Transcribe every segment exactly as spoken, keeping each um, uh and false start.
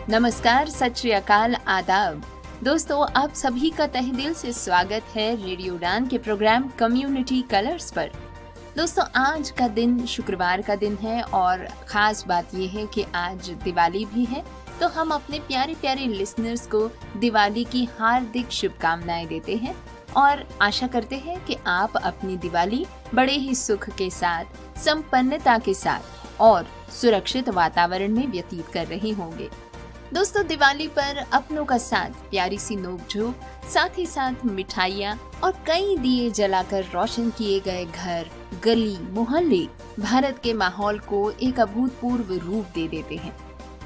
नमस्कार, सत श्री अकाल, आदाब। दोस्तों, आप सभी का तहे दिल से स्वागत है रेडियो उड़ान के प्रोग्राम कम्युनिटी कलर्स पर। दोस्तों, आज का दिन शुक्रवार का दिन है और ख़ास बात यह है कि आज दिवाली भी है, तो हम अपने प्यारे प्यारे लिसनर्स को दिवाली की हार्दिक शुभकामनाएं देते हैं और आशा करते हैं कि आप अपनी दिवाली बड़े ही सुख के साथ, संपन्नता के साथ और सुरक्षित वातावरण में व्यतीत कर रहे होंगे। दोस्तों, दिवाली पर अपनों का साथ, प्यारी सी नोक-झोंक, साथ ही साथ मिठाइयाँ और कई दिए जलाकर रोशन किए गए घर, गली, मोहल्ले भारत के माहौल को एक अभूतपूर्व रूप दे देते हैं।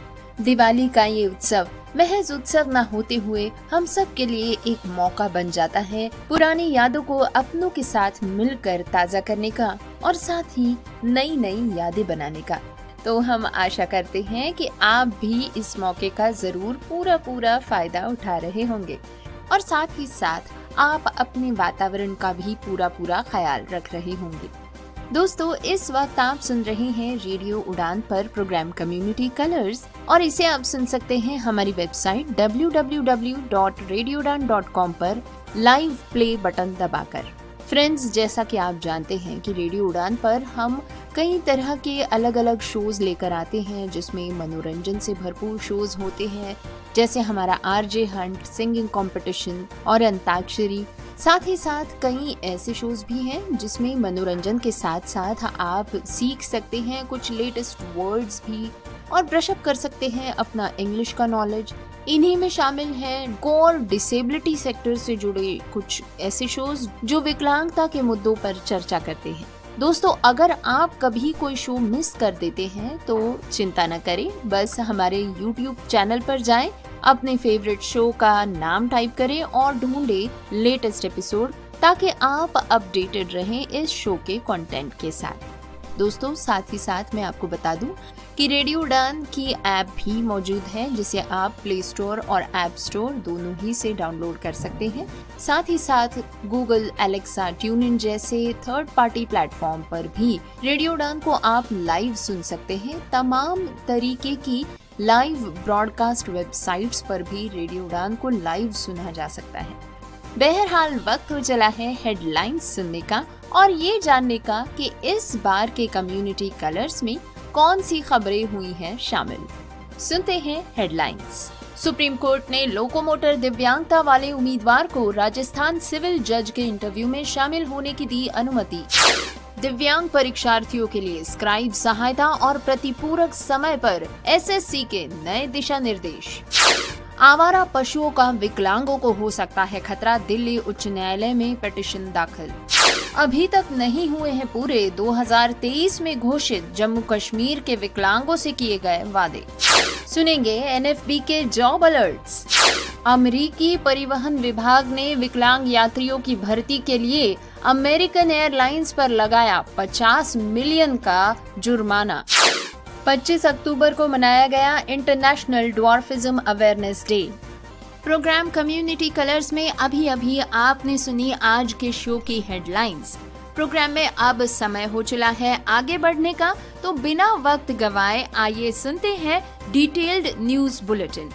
दिवाली का ये उत्सव महज उत्सव न होते हुए हम सब के लिए एक मौका बन जाता है पुरानी यादों को अपनों के साथ मिलकर ताजा करने का और साथ ही नई नई यादें बनाने का। तो हम आशा करते हैं कि आप भी इस मौके का जरूर पूरा पूरा फायदा उठा रहे होंगे और साथ ही साथ आप अपने वातावरण का भी पूरा पूरा ख्याल रख रहे होंगे। दोस्तों, इस वक्त आप सुन रहे हैं रेडियो उड़ान पर प्रोग्राम कम्युनिटी कलर्स और इसे आप सुन सकते हैं हमारी website W W W dot radio Udaan dot com पर लाइव प्ले बटन दबाकर। फ्रेंड्स, जैसा कि आप जानते हैं कि रेडियो उड़ान पर हम कई तरह के अलग अलग शोज लेकर आते हैं जिसमें मनोरंजन से भरपूर शोज होते हैं, जैसे हमारा आरजे हंट, सिंगिंग कंपटीशन और अंताक्षरी। साथ ही साथ कई ऐसे शोज भी हैं जिसमें मनोरंजन के साथ साथ आप सीख सकते हैं कुछ लेटेस्ट वर्ड्स भी और ब्रशअप कर सकते हैं अपना इंग्लिश का नॉलेज। इन्हीं में शामिल हैं कोर डिसेबिलिटी सेक्टर से जुड़े कुछ ऐसे शोज जो विकलांगता के मुद्दों पर चर्चा करते हैं। दोस्तों, अगर आप कभी कोई शो मिस कर देते हैं तो चिंता न करें, बस हमारे यूट्यूब चैनल पर जाएं, अपने फेवरेट शो का नाम टाइप करें और ढूंढें लेटेस्ट एपिसोड ताकि आप अपडेटेड रहें इस शो के कंटेंट के साथ। दोस्तों, साथ ही साथ मैं आपको बता दूं कि रेडियो उड़ान की ऐप भी मौजूद है जिसे आप प्ले स्टोर और ऐप स्टोर दोनों ही से डाउनलोड कर सकते हैं। साथ ही साथ गूगल, एलेक्सा, ट्यून इन जैसे थर्ड पार्टी प्लेटफॉर्म पर भी रेडियो उड़ान को आप लाइव सुन सकते हैं। तमाम तरीके की लाइव ब्रॉडकास्ट वेबसाइट्स पर भी रेडियो उड़ान को लाइव सुना जा सकता है। बहरहाल, वक्त हो चला है हेडलाइंस सुनने का और ये जानने का कि इस बार के कम्युनिटी कलर्स में कौन सी खबरें हुई हैं शामिल। सुनते हैं हेडलाइंस। सुप्रीम कोर्ट ने लोकोमोटर दिव्यांगता वाले उम्मीदवार को राजस्थान सिविल जज के इंटरव्यू में शामिल होने की दी अनुमति। दिव्यांग परीक्षार्थियों के लिए स्क्राइब सहायता और प्रतिपूरक समय पर एसएससी के नए दिशा निर्देश। आवारा पशुओं का विकलांगों को हो सकता है खतरा, दिल्ली उच्च न्यायालय में पिटीशन दाखिल। अभी तक नहीं हुए हैं पूरे दो हज़ार तेईस में घोषित जम्मू कश्मीर के विकलांगों से किए गए वादे। सुनेंगे एनएफबी के जॉब अलर्ट्स। अमेरिकी परिवहन विभाग ने विकलांग यात्रियों की भर्ती के लिए अमेरिकन एयरलाइंस पर लगाया पचास मिलियन का जुर्माना। पच्चीस अक्टूबर को मनाया गया International Dwarfism Awareness Day. Program Community Colours में अभी अभी आपने सुनी आज के शो की हेडलाइंस। प्रोग्राम में अब समय हो चला है आगे बढ़ने का, तो बिना वक्त गवाए आइए सुनते हैं डिटेल्ड न्यूज बुलेटिन।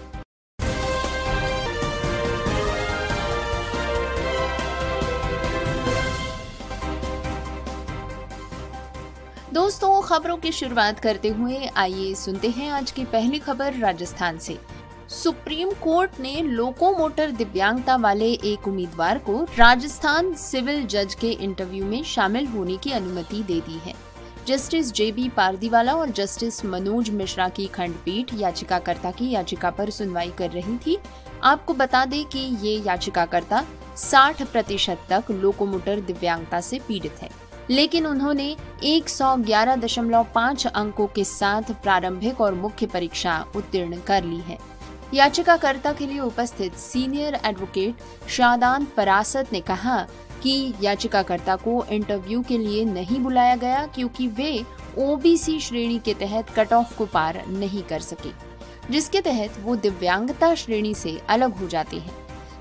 दोस्तों, खबरों की शुरुआत करते हुए आइए सुनते हैं आज की पहली खबर राजस्थान से। सुप्रीम कोर्ट ने लोकोमोटर दिव्यांगता वाले एक उम्मीदवार को राजस्थान सिविल जज के इंटरव्यू में शामिल होने की अनुमति दे दी है। जस्टिस जे बी पारदीवाला और जस्टिस मनोज मिश्रा की खंडपीठ याचिकाकर्ता की याचिका पर सुनवाई कर रही थी। आपको बता दें कि ये याचिकाकर्ता साठ प्रतिशत तक लोकोमोटर दिव्यांगता से पीड़ित है, लेकिन उन्होंने एक सौ ग्यारह दशमलव पाँच अंकों के साथ प्रारंभिक और मुख्य परीक्षा उत्तीर्ण कर ली है। याचिकाकर्ता के लिए उपस्थित सीनियर एडवोकेट शादान फरासत ने कहा कि याचिकाकर्ता को इंटरव्यू के लिए नहीं बुलाया गया क्योंकि वे ओबीसी श्रेणी के तहत कट ऑफ को पार नहीं कर सके, जिसके तहत वो दिव्यांगता श्रेणी से अलग हो जाते हैं।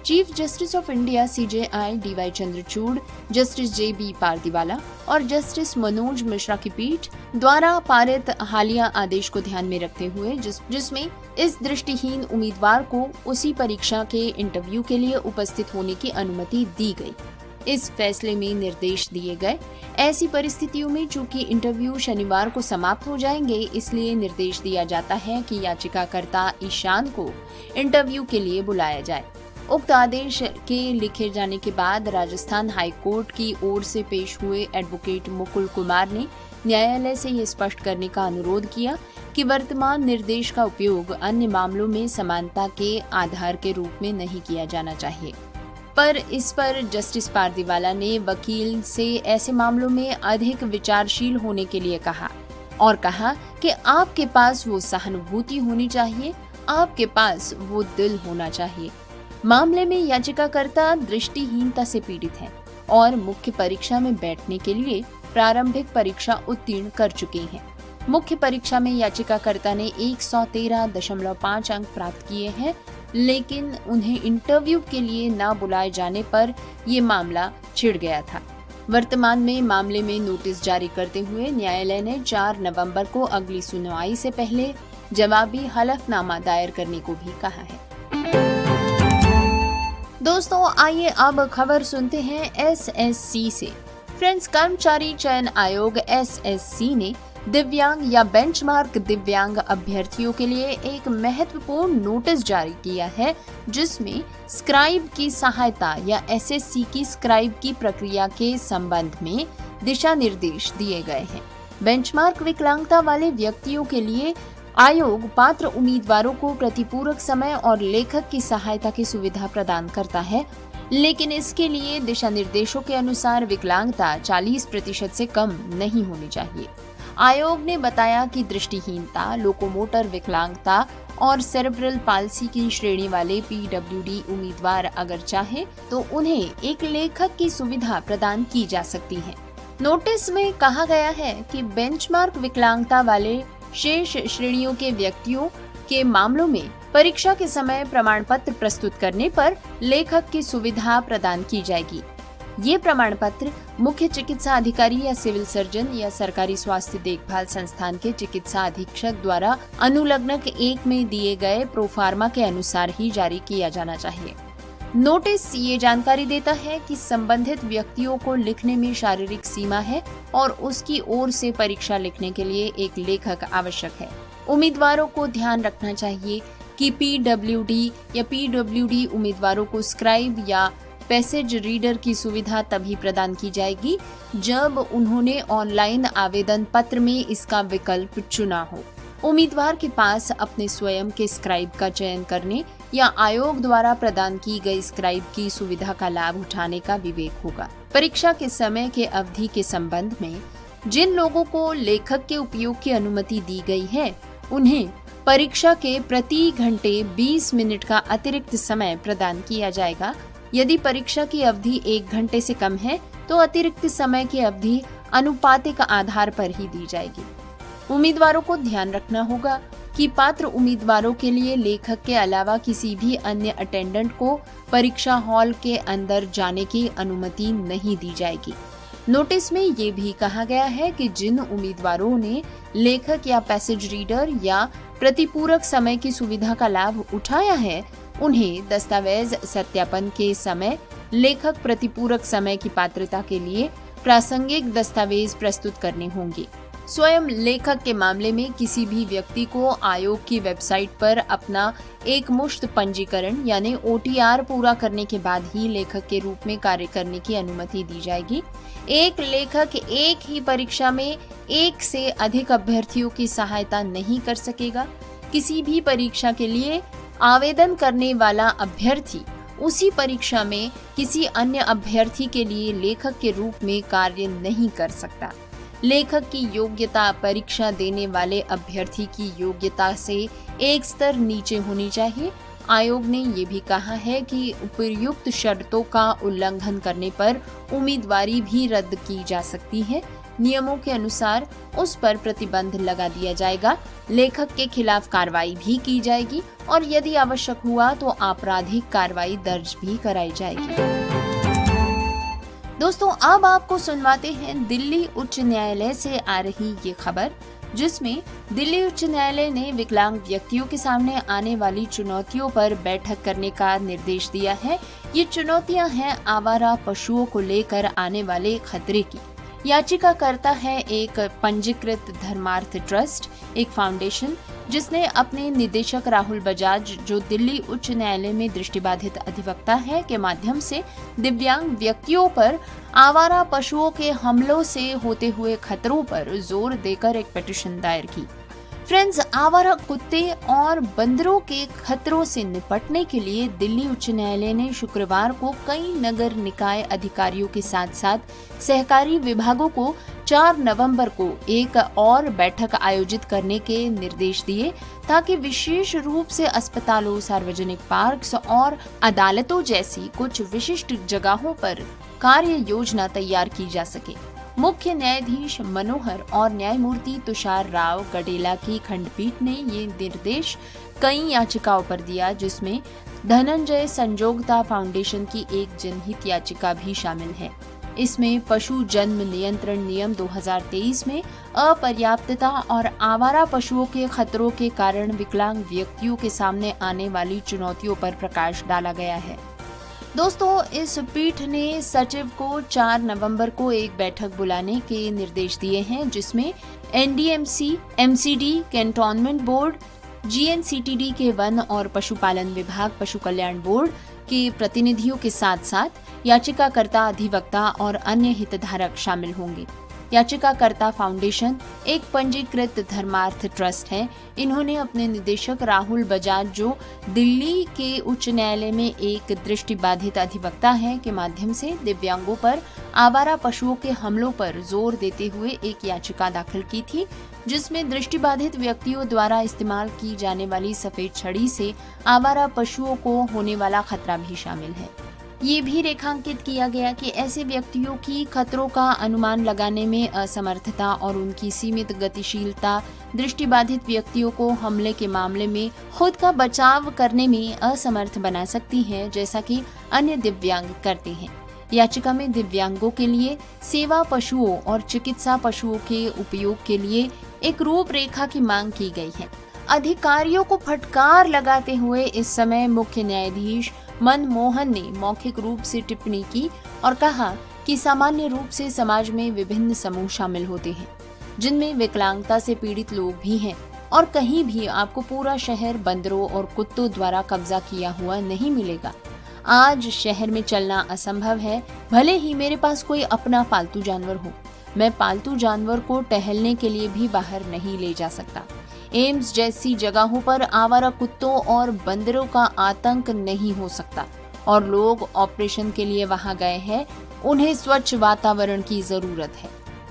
Chief Justice of India CJI DY Chandrachud, Justice J B Pardiwala और जस्टिस मनोज मिश्रा की पीठ द्वारा पारित हालिया आदेश को ध्यान में रखते हुए जिस जिसमें इस दृष्टिहीन उम्मीदवार को उसी परीक्षा के इंटरव्यू के लिए उपस्थित होने की अनुमति दी गई। इस फैसले में निर्देश दिए गए, ऐसी परिस्थितियों में चूंकि इंटरव्यू शनिवार को समाप्त हो जाएंगे, इसलिए निर्देश दिया जाता है कि याचिकाकर्ता ईशान को इंटरव्यू के लिए बुलाया जाए। उक्त आदेश के लिखे जाने के बाद राजस्थान हाई कोर्ट की ओर से पेश हुए एडवोकेट मुकुल कुमार ने न्यायालय से ये स्पष्ट करने का अनुरोध किया कि वर्तमान निर्देश का उपयोग अन्य मामलों में समानता के आधार के रूप में नहीं किया जाना चाहिए। पर इस पर जस्टिस पारदीवाला ने वकील से ऐसे मामलों में अधिक विचारशील होने के लिए कहा और कहा कि आपके पास वो सहानुभूति होनी चाहिए, आपके पास वो दिल होना चाहिए। मामले में याचिकाकर्ता दृष्टिहीनता से पीड़ित है और मुख्य परीक्षा में बैठने के लिए प्रारंभिक परीक्षा उत्तीर्ण कर चुके हैं। मुख्य परीक्षा में याचिकाकर्ता ने एक सौ तेरह दशमलव पाँच अंक प्राप्त किए हैं, लेकिन उन्हें इंटरव्यू के लिए न बुलाए जाने पर ये मामला छिड़ गया था। वर्तमान में मामले में नोटिस जारी करते हुए न्यायालय ने चार नवंबर को अगली सुनवाई से पहले जवाबी हलफनामा दायर करने को भी कहा है। दोस्तों, आइए अब खबर सुनते हैं एस एस सी से। फ्रेंड्स, कर्मचारी चयन आयोग एस एस सी ने दिव्यांग या बेंचमार्क दिव्यांग अभ्यर्थियों के लिए एक महत्वपूर्ण नोटिस जारी किया है, जिसमें स्क्राइब की सहायता या एस एस सी की स्क्राइब की प्रक्रिया के संबंध में दिशा निर्देश दिए गए हैं। बेंचमार्क विकलांगता वाले व्यक्तियों के लिए आयोग पात्र उम्मीदवारों को प्रतिपूरक समय और लेखक की सहायता की सुविधा प्रदान करता है, लेकिन इसके लिए दिशा निर्देशों के अनुसार विकलांगता चालीस प्रतिशत से कम नहीं होनी चाहिए। आयोग ने बताया कि दृष्टिहीनता, लोकोमोटर विकलांगता और सेरेब्रल पाल्सी की श्रेणी वाले पी डब्ल्यू डी उम्मीदवार अगर चाहे तो उन्हें एक लेखक की सुविधा प्रदान की जा सकती है। नोटिस में कहा गया है कि बेंचमार्क विकलांगता वाले शेष श्रेणियों के व्यक्तियों के मामलों में परीक्षा के समय प्रमाण पत्र प्रस्तुत करने पर लेखक की सुविधा प्रदान की जाएगी। ये प्रमाण पत्र मुख्य चिकित्सा अधिकारी या सिविल सर्जन या सरकारी स्वास्थ्य देखभाल संस्थान के चिकित्सा अधीक्षक द्वारा अनुलग्नक एक में दिए गए प्रोफार्मा के अनुसार ही जारी किया जाना चाहिए। नोटिस ये जानकारी देता है कि संबंधित व्यक्तियों को लिखने में शारीरिक सीमा है और उसकी ओर से परीक्षा लिखने के लिए एक लेखक आवश्यक है। उम्मीदवारों को ध्यान रखना चाहिए कि पी डब्ल्यू डी या पी डब्ल्यू डी उम्मीदवारों को स्क्राइब या पैसेज रीडर की सुविधा तभी प्रदान की जाएगी जब उन्होंने ऑनलाइन आवेदन पत्र में इसका विकल्प चुना हो। उम्मीदवार के पास अपने स्वयं के स्क्राइब का चयन करने या आयोग द्वारा प्रदान की गई स्क्राइब की सुविधा का लाभ उठाने का विवेक होगा। परीक्षा के समय के अवधि के संबंध में जिन लोगों को लेखक के उपयोग की अनुमति दी गई है, उन्हें परीक्षा के प्रति घंटे बीस मिनट का अतिरिक्त समय प्रदान किया जाएगा। यदि परीक्षा की अवधि एक घंटे से कम है तो अतिरिक्त समय की अवधि अनुपातिक आधार पर ही दी जाएगी। उम्मीदवारों को ध्यान रखना होगा कि पात्र उम्मीदवारों के लिए लेखक के अलावा किसी भी अन्य अटेंडेंट को परीक्षा हॉल के अंदर जाने की अनुमति नहीं दी जाएगी। नोटिस में ये भी कहा गया है कि जिन उम्मीदवारों ने लेखक या पैसेज रीडर या प्रतिपूरक समय की सुविधा का लाभ उठाया है, उन्हें दस्तावेज सत्यापन के समय लेखक प्रतिपूरक समय की पात्रता के लिए प्रासंगिक दस्तावेज प्रस्तुत करने होंगे। स्वयं लेखक के मामले में किसी भी व्यक्ति को आयोग की वेबसाइट पर अपना एक मुश्त पंजीकरण यानी ओ टी आर पूरा करने के बाद ही लेखक के रूप में कार्य करने की अनुमति दी जाएगी। एक लेखक एक ही परीक्षा में एक से अधिक अभ्यर्थियों की सहायता नहीं कर सकेगा। किसी भी परीक्षा के लिए आवेदन करने वाला अभ्यर्थी उसी परीक्षा में किसी अन्य अभ्यर्थी के लिए लेखक के रूप में कार्य नहीं कर सकता। लेखक की योग्यता परीक्षा देने वाले अभ्यर्थी की योग्यता से एक स्तर नीचे होनी चाहिए। आयोग ने ये भी कहा है कि उपयुक्त शर्तों का उल्लंघन करने पर उम्मीदवारी भी रद्द की जा सकती है। नियमों के अनुसार उस पर प्रतिबंध लगा दिया जाएगा, लेखक के खिलाफ कार्रवाई भी की जाएगी और यदि आवश्यक हुआ तो आपराधिक कार्रवाई दर्ज भी कराई जाएगी। दोस्तों, अब आपको सुनवाते हैं दिल्ली उच्च न्यायालय से आ रही ये खबर, जिसमें दिल्ली उच्च न्यायालय ने विकलांग व्यक्तियों के सामने आने वाली चुनौतियों पर बैठक करने का निर्देश दिया है। ये चुनौतियां हैं आवारा पशुओं को लेकर आने वाले खतरे की। याचिकाकर्ता है एक पंजीकृत धर्मार्थ ट्रस्ट, एक फाउंडेशन जिसने अपने निदेशक राहुल बजाज, जो दिल्ली उच्च न्यायालय में दृष्टिबाधित अधिवक्ता है, के माध्यम से दिव्यांग व्यक्तियों पर आवारा पशुओं के हमलों से होते हुए खतरों पर जोर देकर एक पिटीशन दायर की। फ्रेंड्स, आवारा कुत्ते और बंदरों के खतरों से निपटने के लिए दिल्ली उच्च न्यायालय ने शुक्रवार को कई नगर निकाय अधिकारियों के साथ साथ सहकारी विभागों को चार नवंबर को एक और बैठक आयोजित करने के निर्देश दिए, ताकि विशेष रूप से अस्पतालों, सार्वजनिक पार्क्स और अदालतों जैसी कुछ विशिष्ट जगहों पर कार्य योजना तैयार की जा सके। मुख्य न्यायाधीश मनोहर और न्यायमूर्ति तुषार राव गडेला की खंडपीठ ने ये निर्देश कई याचिकाओं पर दिया, जिसमें धनंजय संजोगता फाउंडेशन की एक जनहित याचिका भी शामिल है। इसमें पशु जन्म नियंत्रण नियम दो हज़ार तेईस में अपर्याप्तता और आवारा पशुओं के खतरों के कारण विकलांग व्यक्तियों के सामने आने वाली चुनौतियों पर प्रकाश डाला गया है। दोस्तों, इस पीठ ने सचिव को चार नवंबर को एक बैठक बुलाने के निर्देश दिए हैं, जिसमें NDMC, MCD, cantonment board, GNCTD के वन और पशुपालन विभाग, पशु कल्याण बोर्ड के प्रतिनिधियों के साथ साथ याचिकाकर्ता, अधिवक्ता और अन्य हितधारक शामिल होंगे। याचिकाकर्ता फाउंडेशन एक पंजीकृत धर्मार्थ ट्रस्ट है। इन्होंने अपने निदेशक राहुल बजाज, जो दिल्ली के उच्च न्यायालय में एक दृष्टिबाधित अधिवक्ता है, के माध्यम से दिव्यांगों पर आवारा पशुओं के हमलों पर जोर देते हुए एक याचिका दाखिल की थी, जिसमें दृष्टिबाधित व्यक्तियों द्वारा इस्तेमाल की जाने वाली सफेद छड़ी से आवारा पशुओं को होने वाला खतरा भी शामिल है। ये भी रेखांकित किया गया कि ऐसे व्यक्तियों की खतरों का अनुमान लगाने में असमर्थता और उनकी सीमित गतिशीलता दृष्टिबाधित व्यक्तियों को हमले के मामले में खुद का बचाव करने में असमर्थ बना सकती है, जैसा कि अन्य दिव्यांग करते हैं। याचिका में दिव्यांगों के लिए सेवा पशुओं और चिकित्सा पशुओं के उपयोग के लिए एक रूपरेखा की मांग की गई है। अधिकारियों को फटकार लगाते हुए इस समय मुख्य न्यायाधीश मनमोहन ने मौखिक रूप से टिप्पणी की और कहा कि सामान्य रूप से समाज में विभिन्न समूह शामिल होते हैं, जिनमें विकलांगता से पीड़ित लोग भी हैं, और कहीं भी आपको पूरा शहर बंदरों और कुत्तों द्वारा कब्जा किया हुआ नहीं मिलेगा। आज शहर में चलना असंभव है, भले ही मेरे पास कोई अपना पालतू जानवर हो। मैं पालतू जानवर को टहलने के लिए भी बाहर नहीं ले जा सकता। एम्स जैसी जगहों पर आवारा कुत्तों और बंदरों का आतंक नहीं हो सकता, और लोग ऑपरेशन के लिए वहां गए हैं, उन्हें स्वच्छ वातावरण की जरूरत है।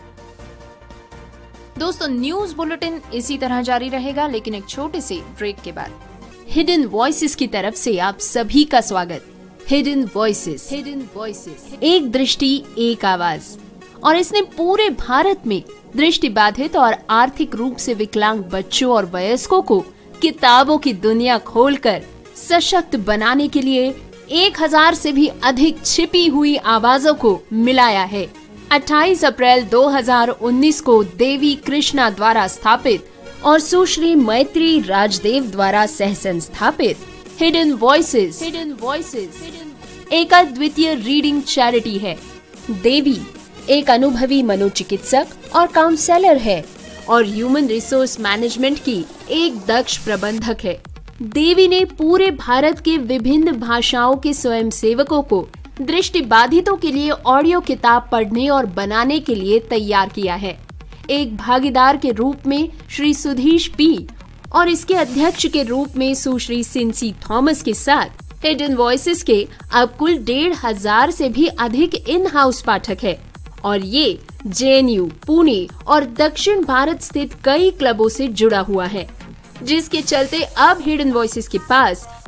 दोस्तों, न्यूज बुलेटिन इसी तरह जारी रहेगा, लेकिन एक छोटे से ब्रेक के बाद। हिडन वॉइसेस की तरफ से आप सभी का स्वागत। हिडन वॉइसेस, हिडन वॉइसेस, एक दृष्टि एक आवाज, और इसने पूरे भारत में दृष्टिबाधित और आर्थिक रूप से विकलांग बच्चों और वयस्कों को किताबों की दुनिया खोलकर सशक्त बनाने के लिए एक हज़ार से भी अधिक छिपी हुई आवाजों को मिलाया है। अट्ठाईस अप्रैल दो हज़ार उन्नीस को देवी कृष्णा द्वारा स्थापित और सुश्री मैत्री राजदेव द्वारा सह संस्थापित हिडन वॉइसेस, हिडन वॉइसेस एक अद्वितीय रीडिंग चैरिटी है। देवी एक अनुभवी मनोचिकित्सक और काउंसलर है और ह्यूमन रिसोर्स मैनेजमेंट की एक दक्ष प्रबंधक है। देवी ने पूरे भारत के विभिन्न भाषाओं के स्वयंसेवकों को दृष्टिबाधितों के लिए ऑडियो किताब पढ़ने और बनाने के लिए तैयार किया है। एक भागीदार के रूप में श्री सुधीश पी और इसके अध्यक्ष के रूप में सुश्री सिंसी थॉमस के साथ हिडन वॉइसेस के अब कुल डेढ़ हजार से भी अधिक इन हाउस पाठक है, और ये जेएनयू, पुणे और दक्षिण भारत स्थित कई क्लबों से जुड़ा हुआ है, जिसके चलते अब हिडन वॉइसेस के पास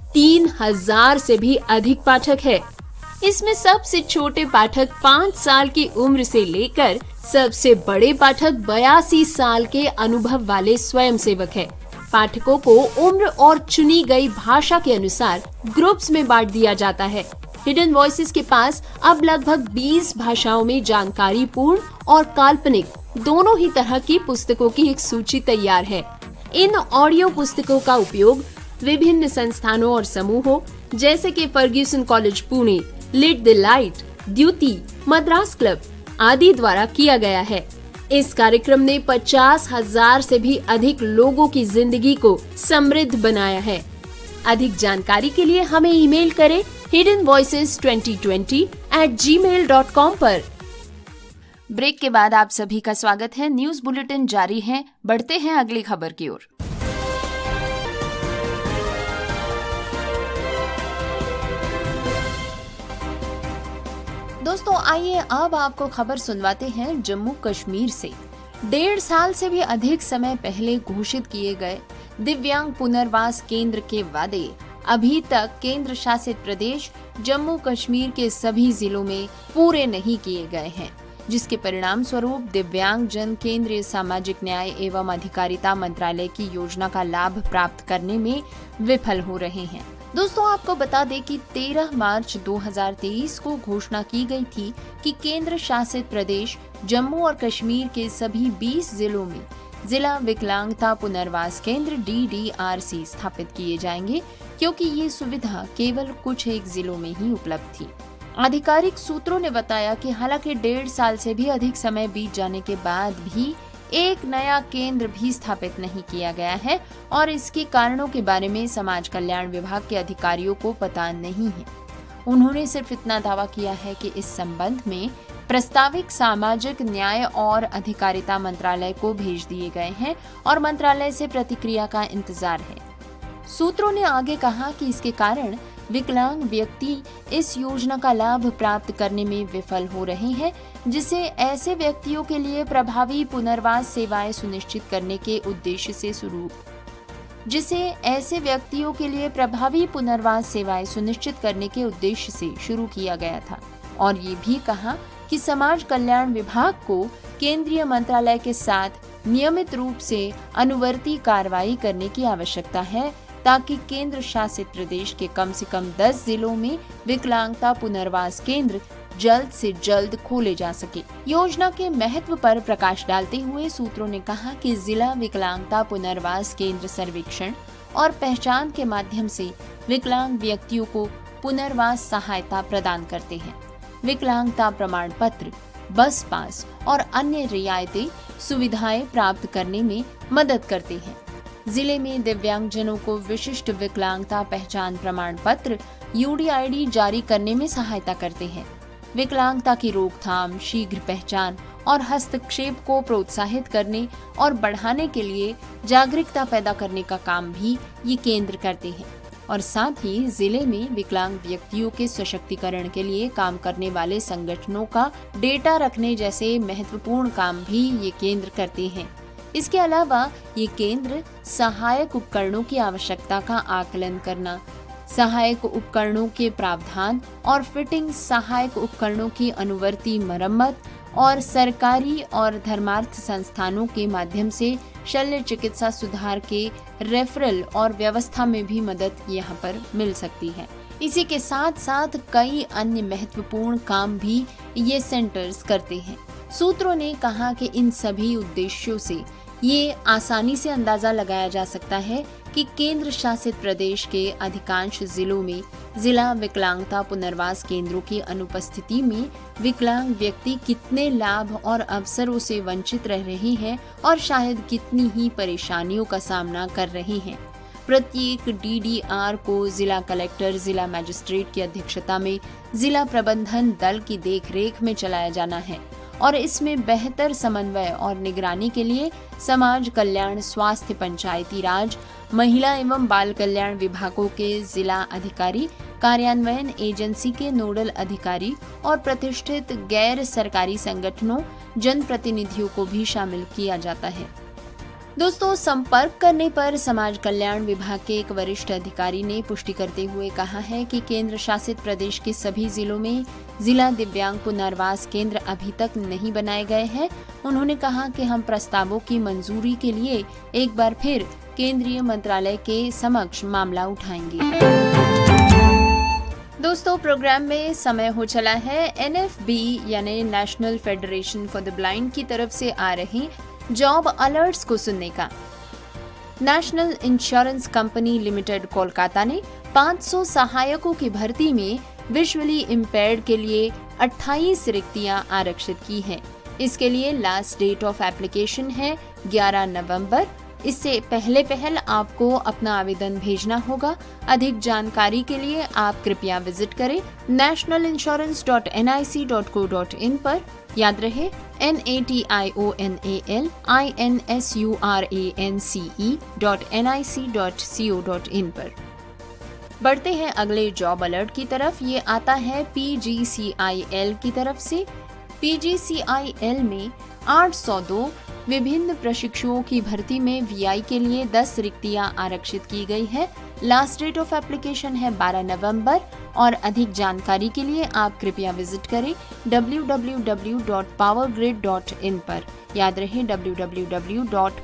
तीन हजार से भी अधिक पाठक है। इसमें सबसे छोटे पाठक पाँच साल की उम्र से लेकर सबसे बड़े पाठक बयासी साल के अनुभव वाले स्वयंसेवक है। पाठकों को उम्र और चुनी गई भाषा के अनुसार ग्रुप्स में बांट दिया जाता है। हिडन वॉइसेस के पास अब लगभग बीस भाषाओं में जानकारी पूर्ण और काल्पनिक दोनों ही तरह की पुस्तकों की एक सूची तैयार है। इन ऑडियो पुस्तकों का उपयोग विभिन्न संस्थानों और समूहों जैसे कि Fergusson College Pune, Lit the Light, Dyuti, Madras Club आदि द्वारा किया गया है। इस कार्यक्रम ने पचास हजार से भी अधिक लोगों की जिंदगी को समृद्ध बनाया है। अधिक जानकारी के लिए हमें ईमेल करें hidden voices twenty twenty eight G mail dot com पर। ब्रेक के बाद आप सभी का स्वागत है। न्यूज बुलेटिन जारी है, बढ़ते हैं अगली खबर की ओर। दोस्तों आइए अब आपको खबर सुनवाते हैं जम्मू कश्मीर से। डेढ़ साल से भी अधिक समय पहले घोषित किए गए दिव्यांग पुनर्वास केंद्र के वादे अभी तक केंद्र शासित प्रदेश जम्मू कश्मीर के सभी जिलों में पूरे नहीं किए गए हैं, जिसके परिणाम स्वरूप दिव्यांग जन केंद्रीय सामाजिक न्याय एवं अधिकारिता मंत्रालय की योजना का लाभ प्राप्त करने में विफल हो रहे हैं। दोस्तों आपको बता दें कि तेरह मार्च दो हज़ार तेईस को घोषणा की गई थी कि केंद्र शासित प्रदेश जम्मू और कश्मीर के सभी बीस जिलों में जिला विकलांगता पुनर्वास केंद्र डी डी आर सी स्थापित किए जाएंगे, क्योंकि ये सुविधा केवल कुछ एक जिलों में ही उपलब्ध थी। आधिकारिक सूत्रों ने बताया कि हालांकि डेढ़ साल से भी अधिक समय बीत जाने के बाद भी एक नया केंद्र भी स्थापित नहीं किया गया है और इसके कारणों के बारे में समाज कल्याण विभाग के अधिकारियों को पता नहीं है। उन्होंने सिर्फ इतना दावा किया है कि इस संबंध में प्रस्तावित सामाजिक न्याय और अधिकारिता मंत्रालय को भेज दिए गए हैं और मंत्रालय से प्रतिक्रिया का इंतजार है। सूत्रों ने आगे कहा कि इसके कारण विकलांग व्यक्ति इस योजना का लाभ प्राप्त करने में विफल हो रहे हैं, जिसे ऐसे व्यक्तियों के लिए प्रभावी पुनर्वास सेवाएं सुनिश्चित करने के उद्देश्य से शुरू जिसे ऐसे व्यक्तियों के लिए प्रभावी पुनर्वास सेवाएं सुनिश्चित करने के उद्देश्य से शुरू किया गया था। और ये भी कहा कि समाज कल्याण विभाग को केंद्रीय मंत्रालय के साथ नियमित रूप से अनुवर्ती कार्रवाई करने की आवश्यकता है, ताकि केंद्र शासित प्रदेश के कम से कम दस जिलों में विकलांगता पुनर्वास केंद्र जल्द से जल्द खोले जा सके। योजना के महत्व पर प्रकाश डालते हुए सूत्रों ने कहा कि जिला विकलांगता पुनर्वास केंद्र सर्वेक्षण और पहचान के माध्यम से विकलांग व्यक्तियों को पुनर्वास सहायता प्रदान करते हैं। विकलांगता प्रमाण पत्र, बस पास और अन्य रियायतें सुविधाएं प्राप्त करने में मदद करते हैं। जिले में दिव्यांगजनों को विशिष्ट विकलांगता पहचान प्रमाण पत्र यू डी आई डी जारी करने में सहायता करते हैं। विकलांगता की रोकथाम, शीघ्र पहचान और हस्तक्षेप को प्रोत्साहित करने और बढ़ाने के लिए जागरूकता पैदा करने का काम भी ये केंद्र करते हैं और साथ ही जिले में विकलांग व्यक्तियों के सशक्तिकरण के लिए काम करने वाले संगठनों का डेटा रखने जैसे महत्वपूर्ण काम भी ये केंद्र करते हैं। इसके अलावा ये केंद्र सहायक उपकरणों की आवश्यकता का आकलन करना, सहायक उपकरणों के प्रावधान और फिटिंग, सहायक उपकरणों की अनुवर्ती मरम्मत और सरकारी और धर्मार्थ संस्थानों के माध्यम से शल्य चिकित्सा सुधार के रेफरल और व्यवस्था में भी मदद यहाँ पर मिल सकती है। इसी के साथ साथ कई अन्य महत्वपूर्ण काम भी ये सेंटर्स करते हैं। सूत्रों ने कहा कि इन सभी उद्देश्यों से ये आसानी से अंदाजा लगाया जा सकता है कि केंद्र शासित प्रदेश के अधिकांश जिलों में जिला विकलांगता पुनर्वास केंद्रों की अनुपस्थिति में विकलांग व्यक्ति कितने लाभ और अवसरों से वंचित रह रहे हैं और शायद कितनी ही परेशानियों का सामना कर रहे हैं। प्रत्येक डी डी आर को जिला कलेक्टर, जिला मजिस्ट्रेट की अध्यक्षता में जिला प्रबंधन दल की देखरेख में चलाया जाना है और इसमें बेहतर समन्वय और निगरानी के लिए समाज कल्याण, स्वास्थ्य, पंचायती राज, महिला एवं बाल कल्याण विभागों के जिला अधिकारी, कार्यान्वयन एजेंसी के नोडल अधिकारी और प्रतिष्ठित गैर सरकारी संगठनों, जनप्रतिनिधियों को भी शामिल किया जाता है। दोस्तों, संपर्क करने पर समाज कल्याण विभाग के एक वरिष्ठ अधिकारी ने पुष्टि करते हुए कहा है कि केंद्र शासित प्रदेश के सभी जिलों में जिला दिव्यांग पुनर्वास केंद्र अभी तक नहीं बनाए गए हैं। उन्होंने कहा कि हम प्रस्तावों की मंजूरी के लिए एक बार फिर केंद्रीय मंत्रालय के समक्ष मामला उठाएंगे। दोस्तों, प्रोग्राम में समय हो चला है एन एफ बी यानी National Federation for the Blind की तरफ से आ रही जॉब अलर्ट्स को सुनने का। National Insurance Company Limited Kolkata ने पाँच सौ सहायकों की भर्ती में विजुअली इम्पेयर्ड के लिए अट्ठाईस रिक्तियां आरक्षित की हैं। इसके लिए लास्ट डेट ऑफ एप्लीकेशन है ग्यारह नवंबर। इससे पहले पहल आपको अपना आवेदन भेजना होगा। अधिक जानकारी के लिए आप कृपया विजिट करें national insurance dot N I C dot co dot in पर। याद रहे N A T I O N A L I N S U R A N C E dot N I C dot C O dot in पर। बढ़ते हैं अगले job alert की तरफ। ये आता है P G C I L की तरफ से। P G C I L में आठ सौ दो विभिन्न प्रशिक्षुओं की भर्ती में वी आई के लिए दस रिक्तियां आरक्षित की गई है। लास्ट डेट ऑफ एप्लीकेशन है बारह नवंबर और अधिक जानकारी के लिए आप कृपया विजिट करें W W W dot power grid dot in पर। याद रहे W W W dot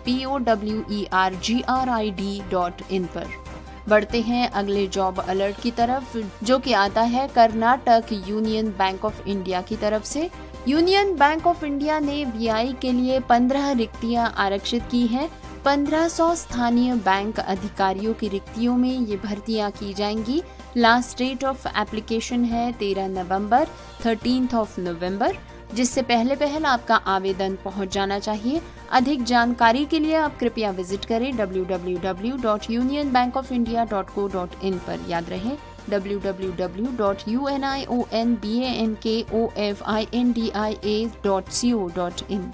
power grid dot in पर। बढ़ते हैं अगले जॉब अलर्ट की तरफ, जो कि आता है Karnataka Union Bank of India की तरफ से। यूनियन बैंक ऑफ इंडिया ने वी आई के लिए पंद्रह रिक्तियां आरक्षित की हैं। पंद्रह सौ स्थानीय बैंक अधिकारियों की रिक्तियों में ये भर्तियां की जाएंगी। लास्ट डेट ऑफ एप्लीकेशन है तेरह नवंबर, थर्टीन्थ ऑफ नवंबर, जिससे पहले पहल आपका आवेदन पहुंच जाना चाहिए। अधिक जानकारी के लिए आप कृपया विजिट करें W W W dot Union Bank of India dot co dot in पर। याद रहे W W W dot U N I O N B A N K O F I N D I A dot C O dot in.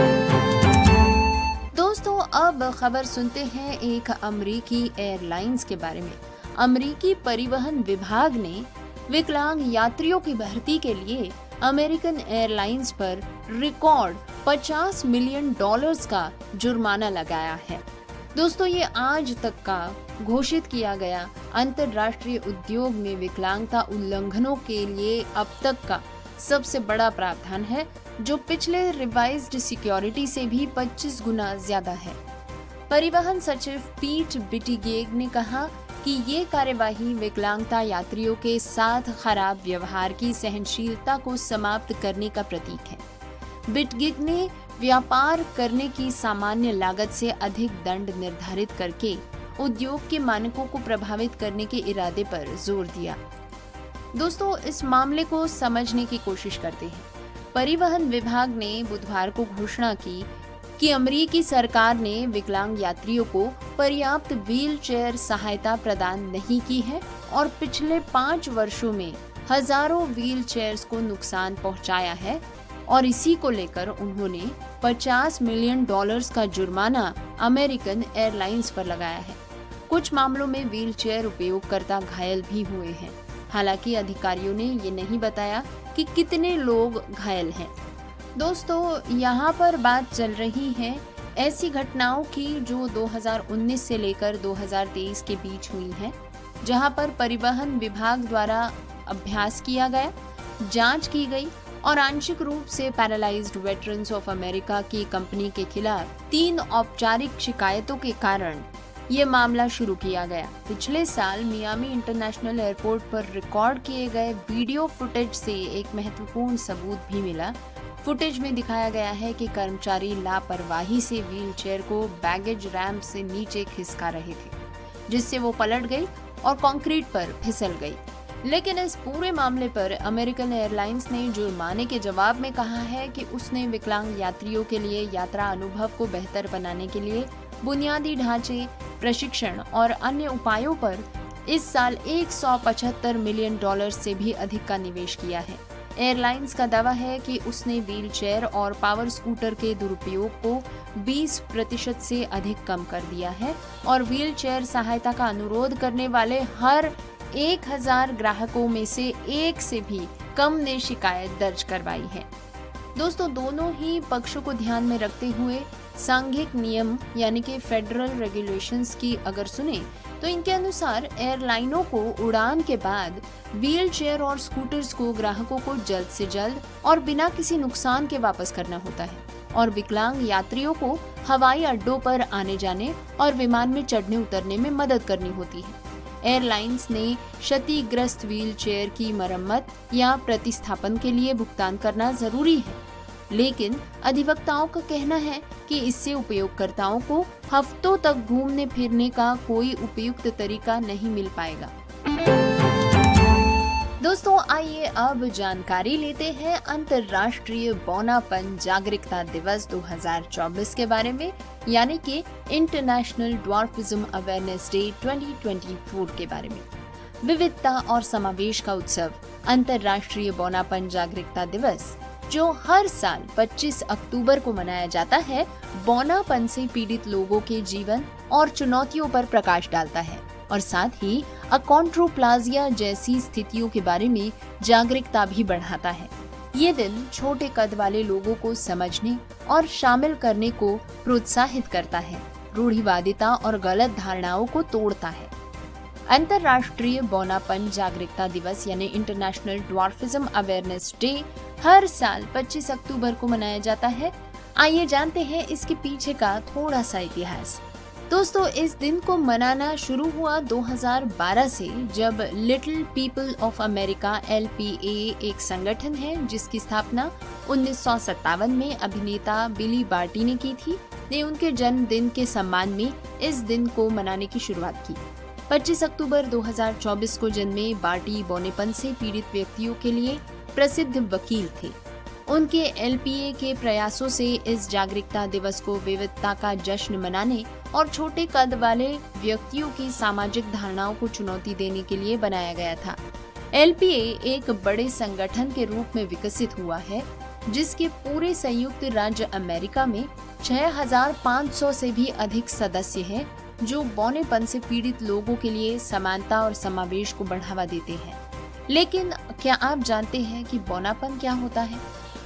दोस्तों, अब खबर सुनते हैं एक अमेरिकी एयरलाइंस के बारे में। अमेरिकी परिवहन विभाग ने विकलांग यात्रियों की भर्ती के लिए अमेरिकन एयरलाइंस पर रिकॉर्ड पचास मिलियन डॉलर्स का जुर्माना लगाया है। दोस्तों, ये आज तक का घोषित किया गया अंतर्राष्ट्रीय उद्योग में विकलांगता उल्लंघनों के लिए अब तक का सबसे बड़ा प्रावधान है, जो पिछले रिवाइज्ड सिक्योरिटी से भी पच्चीस गुना ज्यादा है। परिवहन सचिव पीट बुटिजेग ने कहा कि ये कार्यवाही विकलांगता यात्रियों के साथ खराब व्यवहार की सहनशीलता को समाप्त करने का प्रतीक है। बुटिजेग ने व्यापार करने की सामान्य लागत से अधिक दंड निर्धारित करके उद्योग के मानकों को प्रभावित करने के इरादे पर जोर दिया। दोस्तों, इस मामले को समझने की कोशिश करते हैं। परिवहन विभाग ने बुधवार को घोषणा की कि अमेरिकी सरकार ने विकलांग यात्रियों को पर्याप्त व्हील चेयर सहायता प्रदान नहीं की है और पिछले पाँच वर्षों में हजारों व्हील चेयर्स को नुकसान पहुंचाया है और इसी को लेकर उन्होंने पचास मिलियन डॉलर्स का जुर्माना अमेरिकन एयरलाइंस पर लगाया है। कुछ मामलों में व्हील चेयर उपयोगकर्ता घायल भी हुए हैं। हालांकि अधिकारियों ने ये नहीं बताया कि कितने लोग घायल हैं। दोस्तों, यहाँ पर बात चल रही है ऐसी घटनाओं की जो दो हज़ार उन्नीस से लेकर दो हज़ार तेईस के बीच हुई हैं, जहाँ पर परिवहन विभाग द्वारा अभ्यास किया गया, जांच की गई और आंशिक रूप से पैरालाइज्ड वेटरन्स ऑफ अमेरिका की कंपनी के खिलाफ तीन औपचारिक शिकायतों के कारण ये मामला शुरू किया गया। पिछले साल मियामी इंटरनेशनल एयरपोर्ट पर रिकॉर्ड किए गए वीडियो फुटेज से एक महत्वपूर्ण सबूत भी मिला। फुटेज में दिखाया गया है कि कर्मचारी लापरवाही से व्हील चेयर को बैगेज रैंप से नीचे खिसका रहे थे, जिससे वो पलट गई और कंक्रीट पर फिसल गई। लेकिन इस पूरे मामले पर अमेरिकन एयरलाइंस ने जुर्माने के जवाब में कहा है कि उसने विकलांग यात्रियों के लिए यात्रा अनुभव को बेहतर बनाने के लिए बुनियादी ढांचे, प्रशिक्षण और अन्य उपायों पर इस साल एक सौ पचहत्तर मिलियन डॉलर से भी अधिक का निवेश किया है। एयरलाइंस का दावा है कि उसने व्हील चेयर और पावर स्कूटर के दुरुपयोग को बीस प्रतिशत से अधिक कम कर दिया है और व्हील चेयर सहायता का अनुरोध करने वाले हर एक हजार ग्राहकों में से एक से भी कम ने शिकायत दर्ज करवाई है। दोस्तों, दोनों ही पक्षों को ध्यान में रखते हुए सांघिक नियम यानी कि फेडरल रेगुलेशंस की अगर सुने तो इनके अनुसार एयरलाइनों को उड़ान के बाद व्हील चेयर और स्कूटर्स को ग्राहकों को जल्द से जल्द और बिना किसी नुकसान के वापस करना होता है और विकलांग यात्रियों को हवाई अड्डों पर आने जाने और विमान में चढ़ने उतरने में मदद करनी होती है। एयरलाइंस ने क्षतिग्रस्त व्हील चेयर की मरम्मत या प्रतिस्थापन के लिए भुगतान करना जरूरी है, लेकिन अधिवक्ताओं का कहना है कि इससे उपयोगकर्ताओं को हफ्तों तक घूमने फिरने का कोई उपयुक्त तरीका नहीं मिल पाएगा। दोस्तों, आइए अब जानकारी लेते हैं अंतर्राष्ट्रीय बौनापन जागरूकता दिवस दो हज़ार चौबीस के बारे में, यानी कि इंटरनेशनल ड्वार्फिज्म अवेयरनेस डे दो हज़ार चौबीस के बारे में। विविधता और समावेश का उत्सव अंतर्राष्ट्रीय बौनापन जागरूकता दिवस, जो हर साल पच्चीस अक्टूबर को मनाया जाता है, बौनापन से पीड़ित लोगों के जीवन और चुनौतियों पर प्रकाश डालता है और साथ ही अकॉन्ड्रोप्लाजिया जैसी स्थितियों के बारे में जागरूकता भी बढ़ाता है। ये दिन छोटे कद वाले लोगों को समझने और शामिल करने को प्रोत्साहित करता है, रूढ़िवादिता और गलत धारणाओं को तोड़ता है। अंतर्राष्ट्रीय बौनापन जागरूकता दिवस यानी इंटरनेशनल ड्वार्फिज्म अवेयरनेस डे हर साल पच्चीस अक्टूबर को मनाया जाता है। आइए जानते हैं इसके पीछे का थोड़ा सा इतिहास। दोस्तों, इस दिन को मनाना शुरू हुआ दो हज़ार बारह से, जब Little People of America L P A एक संगठन है जिसकी स्थापना उन्नीस सौ सत्तावन में अभिनेता बिली बार्टी ने की थी, ने उनके जन्मदिन के सम्मान में इस दिन को मनाने की शुरुआत की। पच्चीस अक्टूबर दो हज़ार चौबीस को जन्मे बार्टी बौनेपन से पीड़ित व्यक्तियों के लिए प्रसिद्ध वकील थे। उनके एल पी ए के प्रयासों से इस जागरूकता दिवस को विविधता का जश्न मनाने और छोटे कद वाले व्यक्तियों की सामाजिक धारणाओं को चुनौती देने के लिए बनाया गया था। एल पी ए एक बड़े संगठन के रूप में विकसित हुआ है, जिसके पूरे संयुक्त राज्य अमेरिका में छह हज़ार पाँच सौ से भी अधिक सदस्य हैं, जो बौनेपन से पीड़ित लोगों के लिए समानता और समावेश को बढ़ावा देते हैं। लेकिन क्या आप जानते हैं कि बौनापन क्या होता है?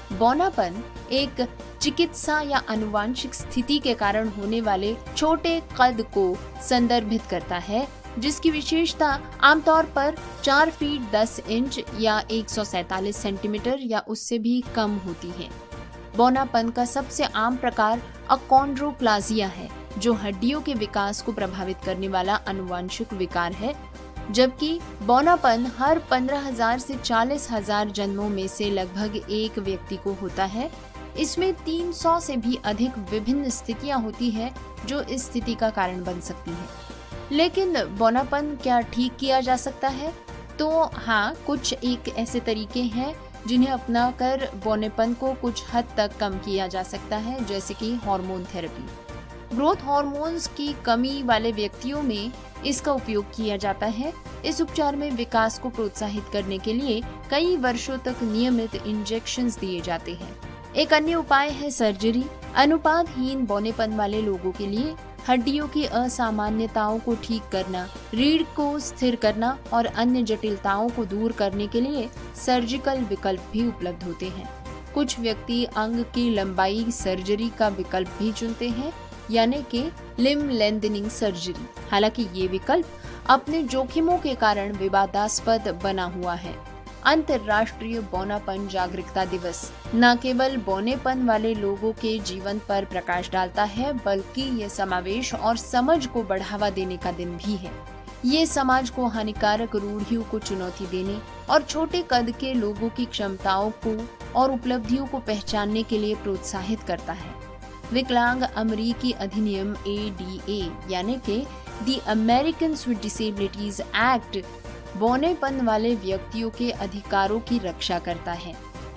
बौनापन एक चिकित्सा या आनुवांशिक स्थिति के कारण होने वाले छोटे कद को संदर्भित करता है, जिसकी विशेषता आमतौर पर चार फीट दस इंच या एक सौ सैंतालीस सेंटीमीटर या उससे भी कम होती है। बौनापन का सबसे आम प्रकार अकॉन्ड्रोप्लाजिया है, जो हड्डियों के विकास को प्रभावित करने वाला आनुवांशिक विकार है, जबकि बौनापन हर पंद्रह हज़ार से चालीस हज़ार जन्मों में से लगभग एक व्यक्ति को होता है। इसमें तीन सौ से भी अधिक विभिन्न स्थितियां होती हैं जो इस स्थिति का कारण बन सकती हैं। लेकिन बौनापन क्या ठीक किया जा सकता है? तो हाँ, कुछ एक ऐसे तरीके हैं जिन्हें अपनाकर बौनेपन को कुछ हद तक कम किया जा सकता है, जैसे कि हार्मोन थेरेपी। ग्रोथ हार्मोन्स की कमी वाले व्यक्तियों में इसका उपयोग किया जाता है। इस उपचार में विकास को प्रोत्साहित करने के लिए कई वर्षों तक नियमित इंजेक्शंस दिए जाते हैं। एक अन्य उपाय है सर्जरी। अनुपातहीन बौनेपन वाले लोगों के लिए हड्डियों की असामान्यताओं को ठीक करना, रीढ़ को स्थिर करना और अन्य जटिलताओं को दूर करने के लिए सर्जिकल विकल्प भी उपलब्ध होते हैं। कुछ व्यक्ति अंग की लंबाई सर्जरी का विकल्प भी चुनते हैं, यानी कि लिम्ब लेंथनिंग सर्जरी। हालांकि ये विकल्प अपने जोखिमों के कारण विवादास्पद बना हुआ है। अंतर्राष्ट्रीय बौनापन जागरूकता दिवस न केवल बौनेपन वाले लोगों के जीवन पर प्रकाश डालता है, बल्कि ये समावेश और समझ को बढ़ावा देने का दिन भी है। ये समाज को हानिकारक रूढ़ियों को चुनौती देने और छोटे कद के लोगों की क्षमताओं को और उपलब्धियों को पहचानने के लिए प्रोत्साहित करता है। विकलांग अमेरिकी अधिनियम ए डी ए यानी कि the Americans with Disabilities Act बौनेपन वाले व्यक्तियों के अधिकारों की रक्षा करता है।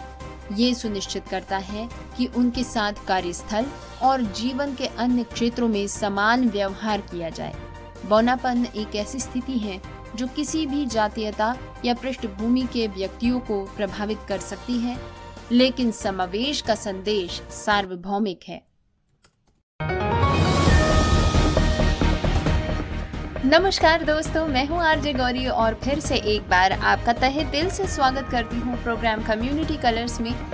ये सुनिश्चित करता है कि उनके साथ कार्यस्थल और जीवन के अन्य क्षेत्रों में समान व्यवहार किया जाए। बौनापन एक ऐसी स्थिति है जो किसी भी जातीयता या पृष्ठभूमि के व्यक्तियों को प्रभावित कर सकती है, लेकिन समावेश का संदेश सार्वभौमिक है। नमस्कार दोस्तों, मैं हूं आरजे गौरी और फिर से एक बार आपका तहे दिल से स्वागत करती हूं प्रोग्राम कम्युनिटी कलर्स में।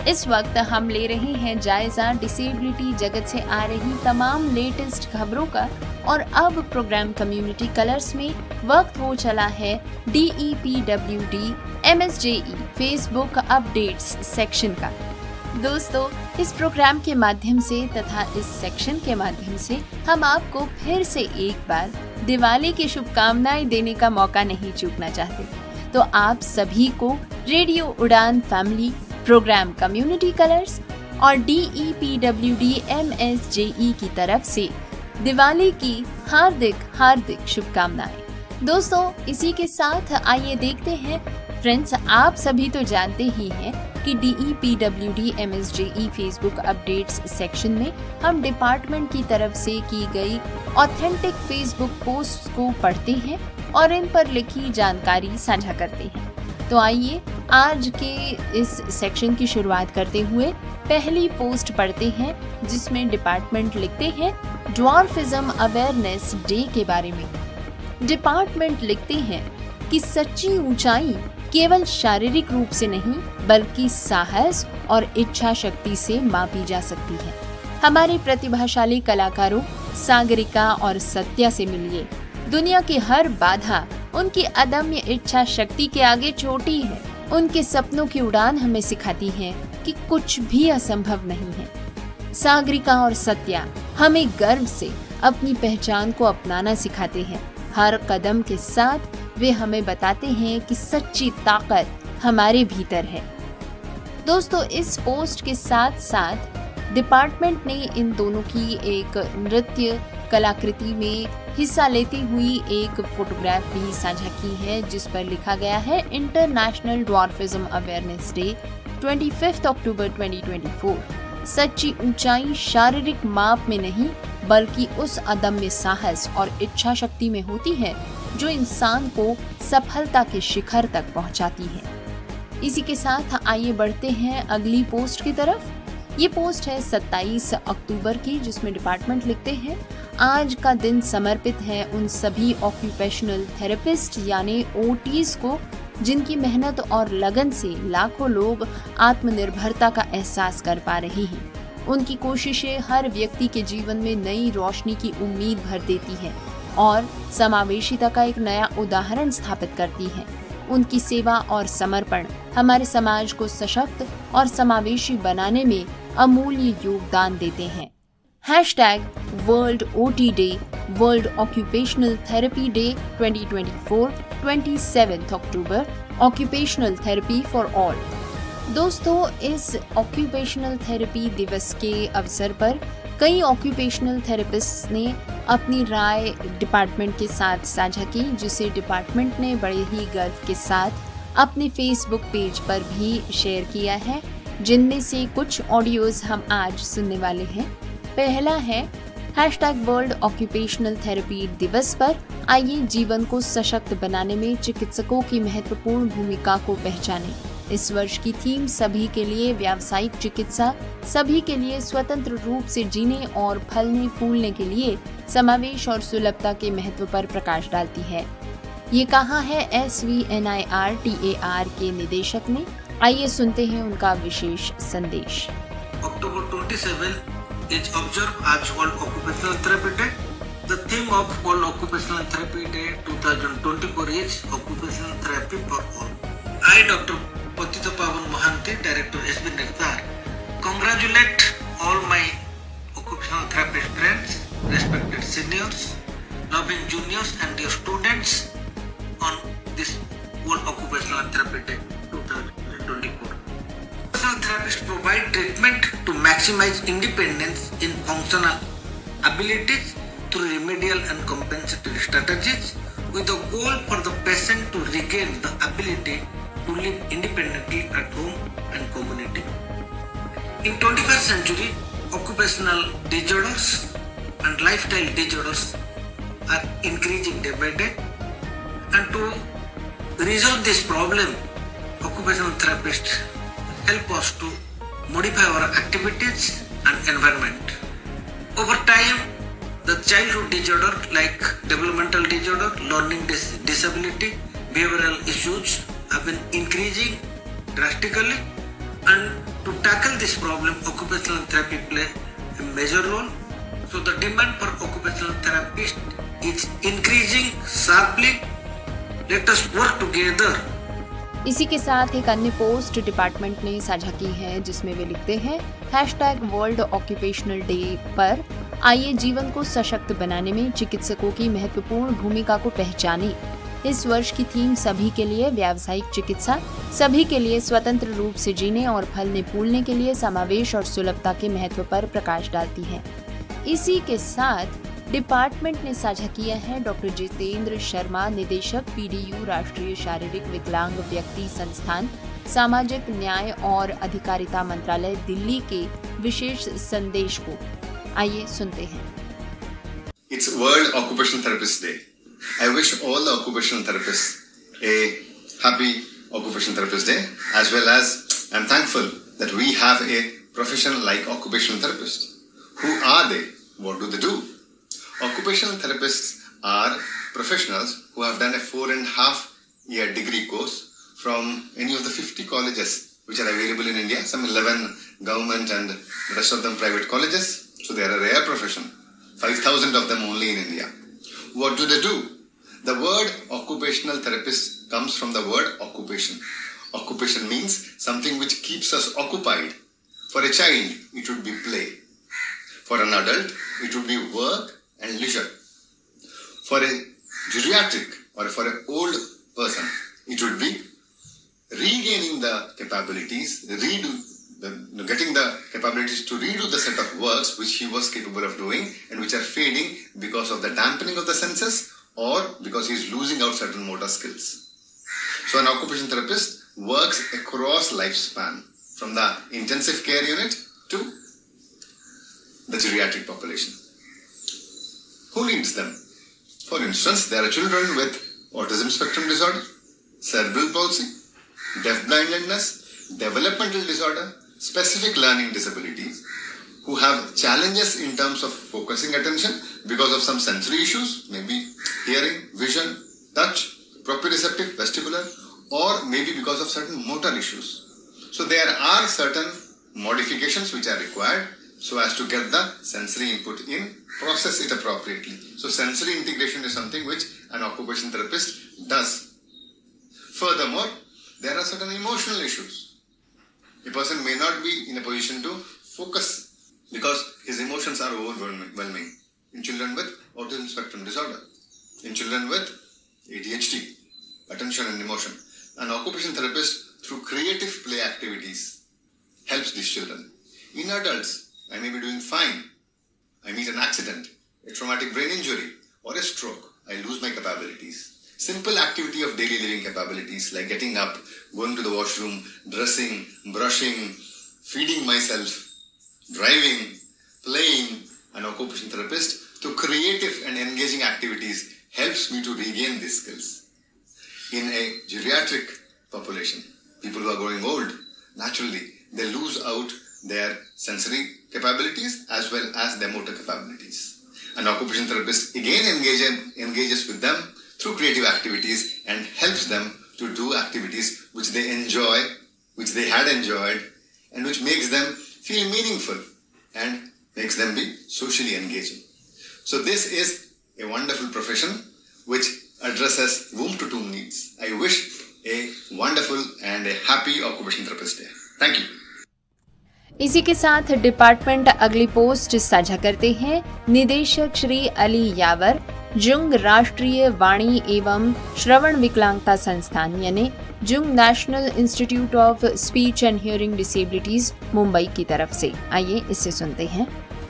इस वक्त हम ले रहे हैं जायजा डिसेबिलिटी जगत से आ रही तमाम लेटेस्ट खबरों का और अब प्रोग्राम कम्युनिटी कलर्स में वक्त हो चला है D E P W D M S J E Facebook updates section का। दोस्तों, इस प्रोग्राम के माध्यम से तथा इस सेक्शन के माध्यम से हम आपको फिर से एक बार दिवाली की शुभकामनाएं देने का मौका नहीं चूकना चाहते। तो आप सभी को radio Udaan family, program Community Colours और D E P W D M S J E की तरफ से दिवाली की हार्दिक हार्दिक शुभकामनाएं। दोस्तों, इसी के साथ आइए देखते हैं। फ्रेंड्स, आप सभी तो जानते ही हैं कि D E P W D M S J E Facebook updates section में हम डिपार्टमेंट की तरफ से की गई ऑथेंटिक फेसबुक पोस्ट को पढ़ते हैं और इन पर लिखी जानकारी साझा करते हैं। तो आइए आज के इस सेक्शन की शुरुआत करते हुए पहली पोस्ट पढ़ते हैं, जिसमें डिपार्टमेंट लिखते हैं ड्वार्फिज्म अवेयरनेस डे के बारे में। डिपार्टमेंट लिखते हैं कि सच्ची ऊंचाई केवल शारीरिक रूप से नहीं बल्कि साहस और इच्छा शक्ति से मापी जा सकती है। हमारे प्रतिभाशाली कलाकारों सागरिका और सत्या से मिलिए। दुनिया की हर बाधा उनकी अदम्य इच्छा शक्ति के आगे छोटी है। उनके सपनों की उड़ान हमें सिखाती है कि कुछ भी असंभव नहीं है। सागरिका और सत्या हमें गर्व से अपनी पहचान को अपनाना सिखाते हैं। हर कदम के साथ वे हमें बताते हैं कि सच्ची ताकत हमारे भीतर है। दोस्तों, इस पोस्ट के साथ साथ डिपार्टमेंट ने इन दोनों की एक नृत्य कलाकृति में हिस्सा लेती हुई एक फोटोग्राफ भी साझा की है, जिस पर लिखा गया है इंटरनेशनल ड्वार्फिज्म अवेयरनेस डे पच्चीस अक्टूबर दो हज़ार चौबीस। सच्ची ऊंचाई शारीरिक माप में नहीं बल्कि उस अदम्य साहस और इच्छा शक्ति में होती है जो इंसान को सफलता के शिखर तक पहुंचाती है। इसी के साथ आइए बढ़ते हैं अगली पोस्ट की तरफ। ये पोस्ट है सत्ताईस अक्टूबर की, जिसमें डिपार्टमेंट लिखते हैं आज का दिन समर्पित है उन सभी ऑक्यूपेशनल थेरेपिस्ट यानी ओ टीज़ को जिनकी मेहनत और लगन से लाखों लोग आत्मनिर्भरता का एहसास कर पा रहे हैं। उनकी कोशिशें हर व्यक्ति के जीवन में नई रोशनी की उम्मीद भर देती है और समावेशिता का एक नया उदाहरण स्थापित करती है। उनकी सेवा और समर्पण हमारे समाज को सशक्त और समावेशी बनाने में अमूल्य योगदान देते हैं। Hashtag World O T Day, World Occupational Therapy Day twenty twenty four, सत्ताईस अक्टूबर, ऑक्यूपेशनल थेरेपी फॉर ऑल। दोस्तों, इस ऑक्यूपेशनल थेरेपी दिवस के अवसर पर कई ऑक्यूपेशनल थेरेपिस्ट ने अपनी राय डिपार्टमेंट के साथ साझा की, जिसे डिपार्टमेंट ने बड़े ही गर्व के साथ अपने फेसबुक पेज पर भी शेयर किया है, जिनमें से कुछ ऑडियोज हम आज सुनने वाले हैं। पहला है हैशटैग वर्ल्ड ऑक्यूपेशनल थेरेपी दिवस पर आइए जीवन को सशक्त बनाने में चिकित्सकों की महत्वपूर्ण भूमिका को पहचानें। इस वर्ष की थीम सभी के लिए व्यावसायिक चिकित्सा, सभी के लिए स्वतंत्र रूप से जीने और फलने फूलने के लिए समावेश और सुलभता के महत्व पर प्रकाश डालती है। ये कहा है S V N I R T A R के निदेशक ने। आइए सुनते हैं उनका विशेष संदेश। अक्टूबर twenty-seventh is observed as World Occupational Therapy Day. The theme of World Occupational Therapy Day twenty twenty-four is Occupational Therapy for All. I, Doctor Patita Pavan Mohanty, Director S B Nirtar, congratulate all my occupational therapist friends, respected seniors, loving juniors and dear students on this World Occupational Therapy Day twenty twenty-four. Occupational therapists provide treatment to maximize independence in functional abilities through remedial and compensatory strategies with the goal for the patient to regain the ability to live independently at home and community. In twenty-first century, occupational disorders and lifestyle disorders are increasing day by day, and to resolve this problem, occupational therapists help us to modify our activities and environment. Over time, the childhood disorder like developmental disorder, learning dis- disability, behavioral issues have been increasing drastically, And to tackle this problem, occupational therapy play a major role. So the demand for occupational therapist is increasing sharply. Let us work together. इसी के साथ एक अन्य post department ने साझा की है जिसमें वे लिखते हैं हैशटैग वर्ल्ड ऑक्यूपेशनल डे पर आइए जीवन को सशक्त बनाने में चिकित्सकों की महत्वपूर्ण भूमिका को पहचानें। इस वर्ष की थीम सभी के लिए व्यावसायिक चिकित्सा, सभी के लिए स्वतंत्र रूप से जीने और फलने फूलने के लिए समावेश और सुलभता के महत्व पर प्रकाश डालती है। इसी के साथ डिपार्टमेंट ने साझा किया है डॉक्टर जितेंद्र शर्मा, निदेशक पीडीयू राष्ट्रीय शारीरिक विकलांग व्यक्ति संस्थान, सामाजिक न्याय और अधिकारिता मंत्रालय दिल्ली के विशेष संदेश को। आइए सुनते हैं। It's World Occupational Therapist Day. I wish all the occupational therapists a happy Occupational Therapist Day, as well as I'm thankful that we have a profession like occupational therapist. Who are they? What do they do? Occupational therapists are professionals who have done a four and a half year degree course from any of the fifty colleges which are available in India, some eleven government and the rest of them private colleges. So they are a rare profession, five thousand of them only in India. What do they do? The word occupational therapist comes from the word occupation. Occupation means something which keeps us occupied. For a child, it would be play. For an adult, it would be work and leisure. For a geriatric or for an old person, it would be regaining the capabilities, redo, the, getting the capabilities to redo the set of works which he was capable of doing and which are fading because of the dampening of the senses or because he is losing out certain motor skills. So an occupational therapist works across lifespan from the intensive care unit to the geriatric population. Who needs them? For instance, there are children with autism spectrum disorder, cerebral palsy, deafblindness, developmental disorder, specific learning disabilities, who have challenges in terms of focusing attention because of some sensory issues, maybe hearing, vision, touch, proprioceptive, vestibular, or maybe because of certain motor issues. So there are certain modifications which are required so as to get the sensory input in, process it appropriately. So sensory integration is something which an occupational therapist does. Furthermore, there are certain emotional issues. A person may not be in a position to focus because his emotions are overwhelming. In children with autism spectrum disorder, in children with A D H D, attention and emotion. An occupational therapist, through creative play activities, helps these children. In adults, I may be doing fine. I meet an accident, a traumatic brain injury, or a stroke. I lose my capabilities. Simple activity of daily living capabilities like getting up, going to the washroom, dressing, brushing, feeding myself, driving, playing. An occupational therapist, through creative and engaging activities, helps me to regain these skills. In a geriatric population, people who are growing old, naturally, they lose out their sensory capabilities as well as their motor capabilities. An occupational therapist again engage, engages with them through creative activities and helps them to do activities which they enjoy, which they had enjoyed, and which makes them feel meaningful and makes them be socially engaging. So this is a wonderful profession which addresses womb to tomb needs. I wish a wonderful and a happy occupational therapist day. Thank you. इसी के साथ department अगली post साझा करते हैं। निदेशक श्री अली यावर, Jung राष्ट्रीय वाणी एवं श्रवण विकलांगता संस्थान यानी Jung National Institute of Speech and Hearing Disabilities Mumbai की तरफ से। आइए इससे सुनते हैं।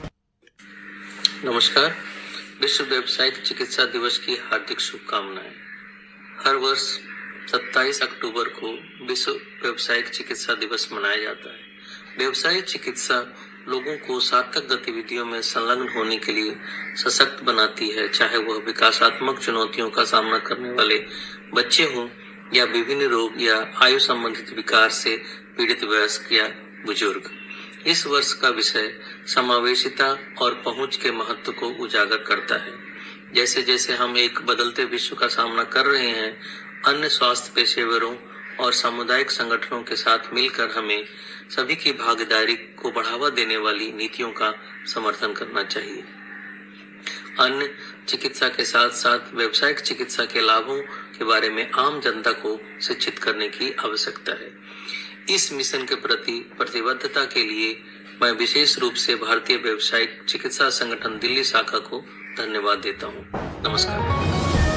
नमस्कार। विश्व व्यावसायिक चिकित्सा दिवस की हार्दिक शुभकामनाएं। हर वर्ष सत्ताईस अक्टूबर को विश्व व्यावसायिक चिकित्सा दिवस मनाया जाता है। व्यावसायिक चिकित्सा लोगों को सार्थक गतिविधियों में संलग्न होने के लिए सशक्त बनाती है, चाहे वह विकासात्मक चुनौतियों का सामना करने वाले बच्चे हों या विभिन्न रोग या आयु संबंधित विकार से पीड़ित वयस्क या बुजुर्ग। इस वर्ष का विषय समावेशिता और पहुंच के महत्व को उजागर करता है। जैसे जैसे हम एक बदलते विश्व का सामना कर रहे हैं, अन्य स्वास्थ्य पेशेवरों और सामुदायिक संगठनों के साथ मिलकर हमें सभी की भागीदारी को बढ़ावा देने वाली नीतियों का समर्थन करना चाहिए। अन्य चिकित्सा के साथ साथ व्यावसायिक चिकित्सा के लाभों के बारे में आम जनता को शिक्षित करने की आवश्यकता है। इस मिशन के प्रति प्रतिबद्धता के लिए मैं विशेष रूप से भारतीय व्यावसायिक चिकित्सा संगठन दिल्ली शाखा को धन्यवाद देता हूँ। नमस्कार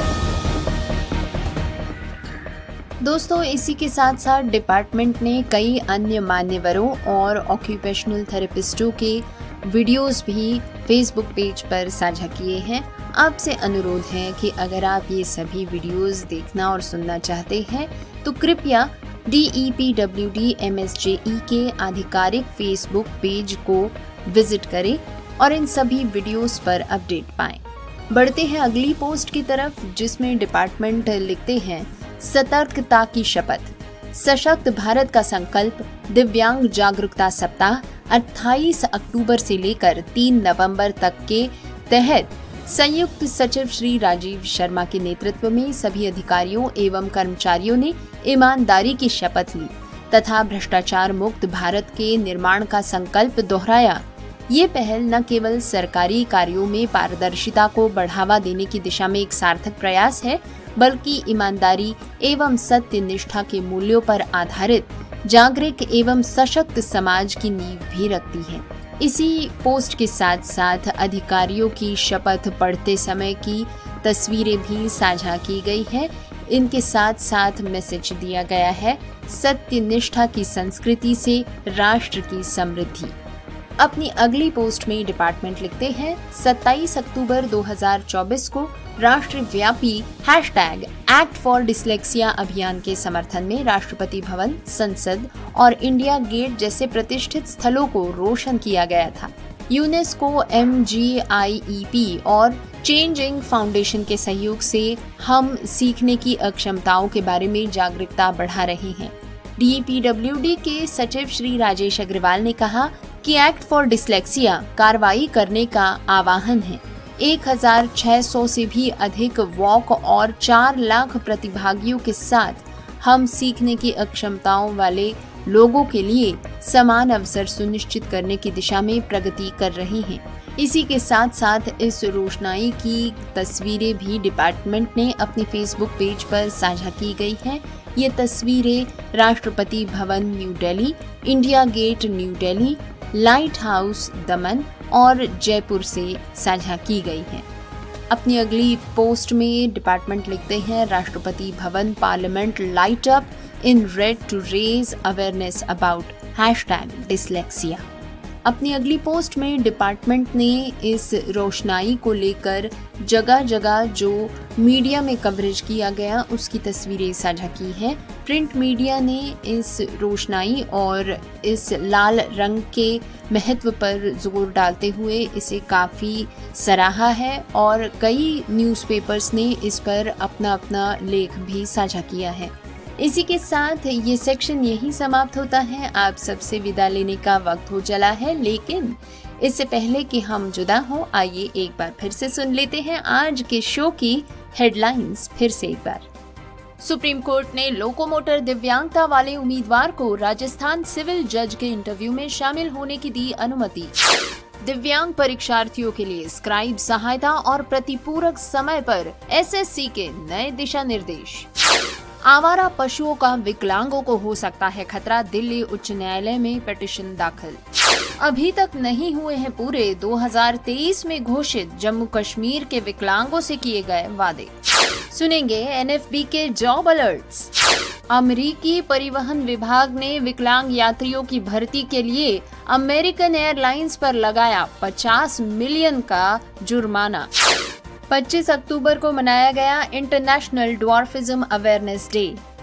दोस्तों, इसी के साथ साथ डिपार्टमेंट ने कई अन्य मान्यवरों और ऑक्यूपेशनल थेरेपिस्टों के वीडियोस भी फेसबुक पेज पर साझा किए हैं। आपसे अनुरोध है कि अगर आप ये सभी वीडियोस देखना और सुनना चाहते हैं तो कृपया D E P W D M S J E के आधिकारिक फेसबुक पेज को विजिट करें और इन सभी वीडियोस पर अपडेट पाएं। बढ़ते हैं अगली पोस्ट की तरफ, जिसमें डिपार्टमेंट लिखते हैं सतर्कता की शपथ, सशक्त भारत का संकल्प दिव्यांग जागरूकता सप्ताह अट्ठाईस अक्टूबर से लेकर तीन नवंबर तक के तहत संयुक्त सचिव श्री राजीव शर्मा के नेतृत्व में सभी अधिकारियों एवं कर्मचारियों ने ईमानदारी की शपथ ली तथा भ्रष्टाचार मुक्त भारत के निर्माण का संकल्प दोहराया। ये पहल न केवल सरकारी कार्यों में पारदर्शिता को बढ़ावा देने की दिशा में एक सार्थक प्रयास है, बल्कि ईमानदारी एवं सत्य निष्ठा के मूल्यों पर आधारित जागरूक एवं सशक्त समाज की नींव भी रखती है। इसी पोस्ट के साथ साथ अधिकारियों की शपथ पढ़ते समय की तस्वीरें भी साझा की गई है। इनके साथ साथ मैसेज दिया गया है, सत्य निष्ठा की संस्कृति से राष्ट्र की समृद्धि। अपनी अगली पोस्ट में डिपार्टमेंट लिखते हैं, सत्ताईस अक्टूबर दो हज़ार चौबीस को राष्ट्रव्यापी हैशटैग एक्ट फॉर डिसलेक्सिया अभियान के समर्थन में राष्ट्रपति भवन, संसद और इंडिया गेट जैसे प्रतिष्ठित स्थलों को रोशन किया गया था। UNESCO, M G I E P और चेंजिंग फाउंडेशन के सहयोग से हम सीखने की अक्षमताओं के बारे में जागरूकता बढ़ा रहे हैं। D E P W D के सचिव श्री राजेश अग्रवाल ने कहा कि एक्ट फॉर डिसलेक्सिया कार्रवाई करने का आह्वान है। एक हज़ार छह सौ से भी अधिक वॉक और चार लाख प्रतिभागियों के साथ हम सीखने की अक्षमताओं वाले लोगों के लिए समान अवसर सुनिश्चित करने की दिशा में प्रगति कर रहे हैं। इसी के साथ साथ इस रोशनाई की तस्वीरें भी डिपार्टमेंट ने अपने फेसबुक पेज पर साझा की गई हैं। ये तस्वीरें Rashtrapati Bhavan New Delhi, India Gate New Delhi, lighthouse Daman और जयपुर से साझा की गई हैं। अपनी अगली पोस्ट में डिपार्टमेंट लिखते हैं, Rashtrapati Bhavan parliament light up in red to raise awareness about hashtag dyslexia. अपनी अगली पोस्ट में डिपार्टमेंट ने इस रोशनाई को लेकर जगह जगह जो मीडिया में कवरेज किया गया उसकी तस्वीरें साझा की हैं। प्रिंट मीडिया ने इस रोशनाई और इस लाल रंग के महत्व पर जोर डालते हुए इसे काफ़ी सराहा है और कई न्यूज़पेपर्स ने इस पर अपना अपना लेख भी साझा किया है। इसी के साथ ये सेक्शन यहीं समाप्त होता है। आप सबसे विदा लेने का वक्त हो चला है, लेकिन इससे पहले कि हम जुदा हों, आइए एक बार फिर से सुन लेते हैं आज के शो की हेडलाइंस फिर से एक बार। सुप्रीम कोर्ट ने लोकोमोटर दिव्यांगता वाले उम्मीदवार को राजस्थान सिविल जज के इंटरव्यू में शामिल होने की दी अनुमति। दिव्यांग परीक्षार्थियों के लिए स्क्राइब सहायता और प्रतिपूरक समय पर एस एस सी के नए दिशा निर्देश। आवारा पशुओं का विकलांगों को हो सकता है खतरा, दिल्ली उच्च न्यायालय में पिटीशन दाखिल। अभी तक नहीं हुए हैं पूरे दो हज़ार तेईस में घोषित जम्मू कश्मीर के विकलांगों से किए गए वादे। सुनेंगे एन एफ बी के जॉब अलर्ट्स। अमेरिकी परिवहन विभाग ने विकलांग यात्रियों की भर्ती के लिए अमेरिकन एयरलाइंस पर लगाया पचास मिलियन का जुर्माना। पच्चीस अक्टूबर को मनाया गया इंटरनेशनल ड्वार्फिज्म अवेयरनेस डे।